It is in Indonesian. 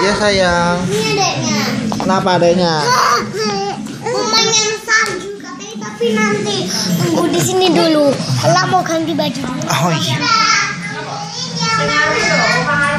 Iya sayang. Ini adeknya. Kenapa adeknya? Mau main salju katanya, tapi nanti tunggu di sini dulu. Ella mau ganti baju dulu. Oh iya.